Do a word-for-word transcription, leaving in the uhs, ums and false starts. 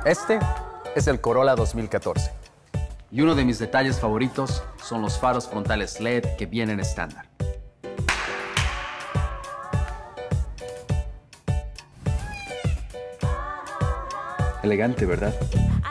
Este es el Corolla dos mil catorce. Y uno de mis detalles favoritos son los faros frontales L E D que vienen estándar. Elegante, ¿verdad?